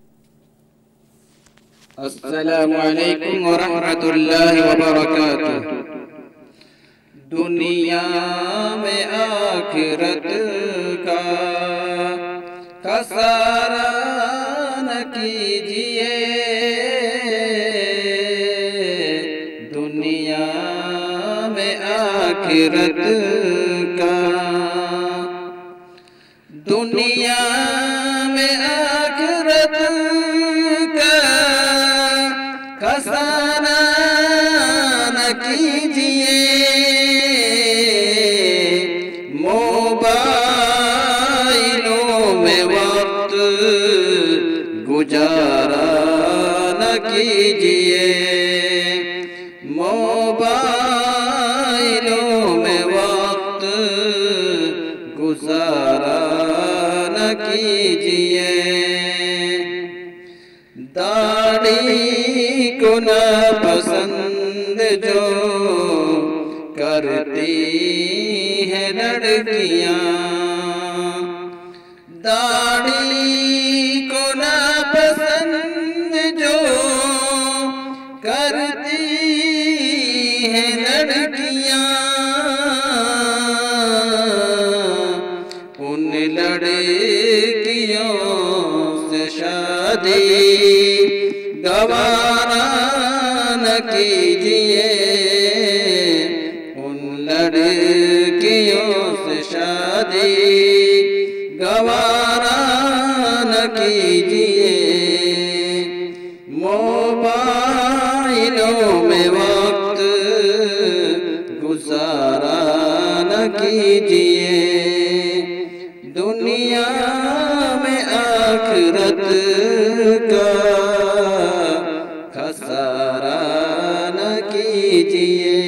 अस्सलामु अलैकुम व रहमतुल्लाहि व बरकातुहू। दुनिया में आखिरत का खसारा न कीजिए, दुनिया में आखिरत का, दुनिया में आखिरत का खसारा न कीजिए। मोबाइलों में वक्त गुजारा न कीजिए, मोबाइलों में वक्त गुजारा न कीजिए। दाढ़ी को नापसंद जो करती हैं लड़कियां, दाढ़ी को नापसंद जो करती हैं लड़कियां, उन लड़कियों से शादी गवारा न कीजिए, उन लड़कियों से शादी गवारा न कीजिए। मोबाइलों में वक्त गुजारा न कीजिए, दुनिया में आखिरत का खसारा न कीजिए।